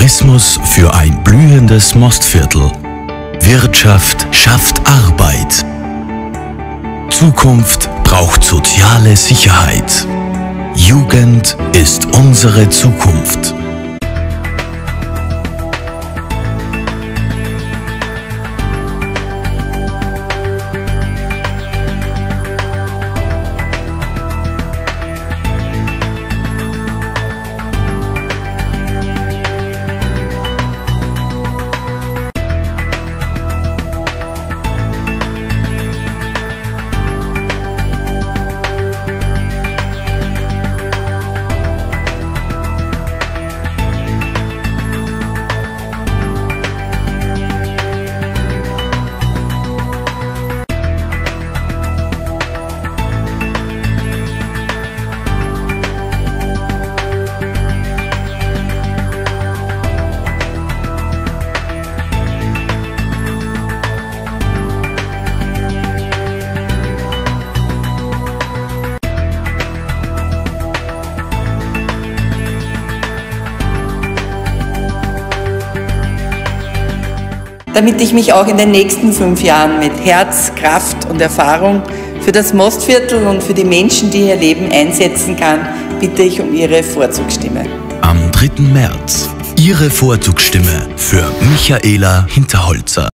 Tourismus für ein blühendes Mostviertel. Wirtschaft schafft Arbeit. Zukunft braucht soziale Sicherheit. Jugend ist unsere Zukunft. Damit ich mich auch in den nächsten 5 Jahren mit Herz, Kraft und Erfahrung für das Mostviertel und für die Menschen, die hier leben, einsetzen kann, bitte ich um Ihre Vorzugsstimme. Am 3. März Ihre Vorzugsstimme für Michaela Hinterholzer.